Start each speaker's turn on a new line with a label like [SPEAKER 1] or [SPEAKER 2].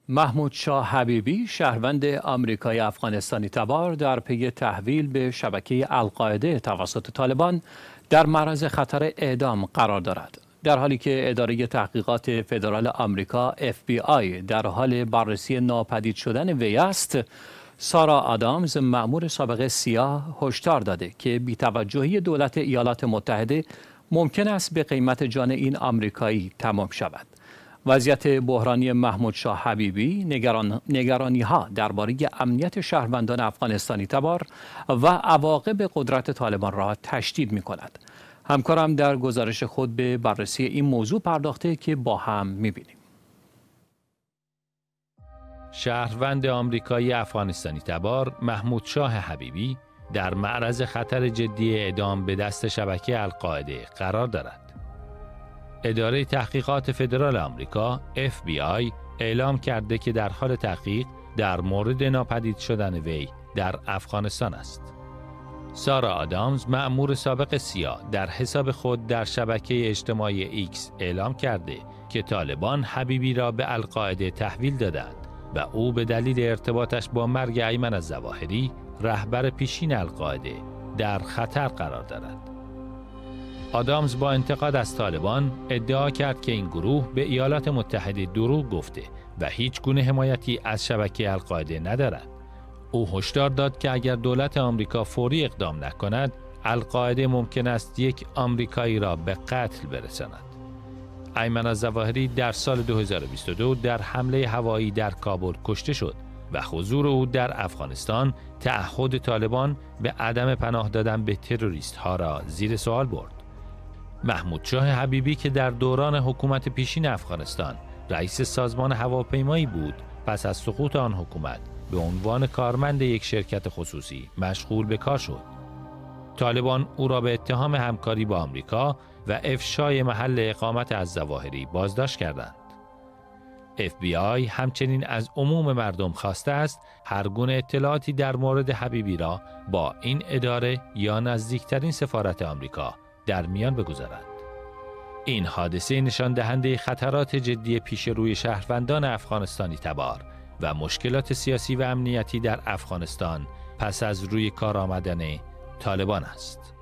[SPEAKER 1] محمود شاه حبیبی، شهروند آمریکایی افغانستانی تبار، در پی تحویل به شبکه القاعده توسط طالبان در معرض خطر اعدام قرار دارد. در حالی که اداره تحقیقات فدرال آمریکا FBI در حال بررسی ناپدید شدن وی است، سارا آدامز، مأمور سابق سیا، هشدار داده که بی‌توجهی دولت ایالات متحده ممکن است به قیمت جان این آمریکایی تمام شود. وضعیت بحرانی محمود شاه حبیبی نگرانی‌ها درباره امنیت شهروندان افغانستانی تبار و عواقب قدرت طالبان را تشدید می‌کند. همکارم در گزارش خود به بررسی این موضوع پرداخته که با هم می‌بینیم.
[SPEAKER 2] شهروند آمریکایی افغانستانی تبار محمود شاه حبیبی در معرض خطر جدی اعدام به دست شبکه القاعده قرار دارد. اداره تحقیقات فدرال آمریکا FBI اعلام کرده که در حال تحقیق در مورد ناپدید شدن وی در افغانستان است. سارا آدامز، مأمور سابق سیا، در حساب خود در شبکه اجتماعی X اعلام کرده که طالبان حبیبی را به القاعده تحویل دادند و او به دلیل ارتباطش با مرگ ایمن الظواهری، رهبر پیشین القاعده، در خطر قرار دارد. آدامز با انتقاد از طالبان ادعا کرد که این گروه به ایالات متحده دروغ گفته و هیچ گونه حمایتی از شبکه القاعده ندارد. او هشدار داد که اگر دولت آمریکا فوری اقدام نکند، القاعده ممکن است یک آمریکایی را به قتل برساند. ایمن الظواهری در سال 2022 در حمله هوایی در کابل کشته شد و حضور او در افغانستان تعهد طالبان به عدم پناه دادن به تروریست ها را زیر سوال برد. محمود شاه حبیبی که در دوران حکومت پیشین افغانستان رئیس سازمان هواپیمایی بود، پس از سقوط آن حکومت به عنوان کارمند یک شرکت خصوصی مشغول به کار شد. طالبان او را به اتهام همکاری با آمریکا و افشای محل اقامت الظواهری بازداشت کردند. FBI همچنین از عموم مردم خواسته است هر گونه اطلاعاتی در مورد حبیبی را با این اداره یا نزدیکترین سفارت آمریکا در میان بگذارند. این حادثه نشان دهنده خطرات جدی پیش روی شهروندان افغانستانی تبار و مشکلات سیاسی و امنیتی در افغانستان پس از روی کار آمدن طالبان است.